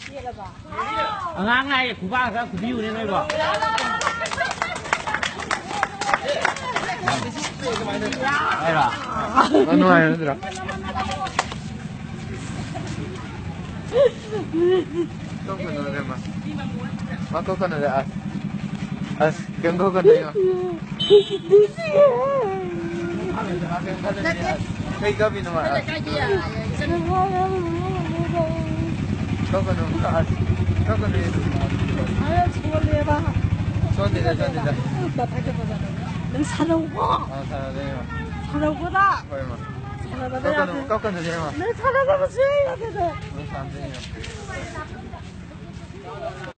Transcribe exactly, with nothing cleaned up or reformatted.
ngang này của ba các của view lên đây bỏ đây là nó nuôi nó được không cần nữa mà mà có cần nữa à à cần có cần nữa cây cái gì mà có cần nữa à có cần nữa 아유 좋을래봐. 손대자 손대자 나 다시 보자. 넌 살아오고. 아 살아요 살아오고다. 얼마 살아봐야 돼. 깎아 깎아 주세요 내 살아가면 수행해야 돼. 뭐 안 돼요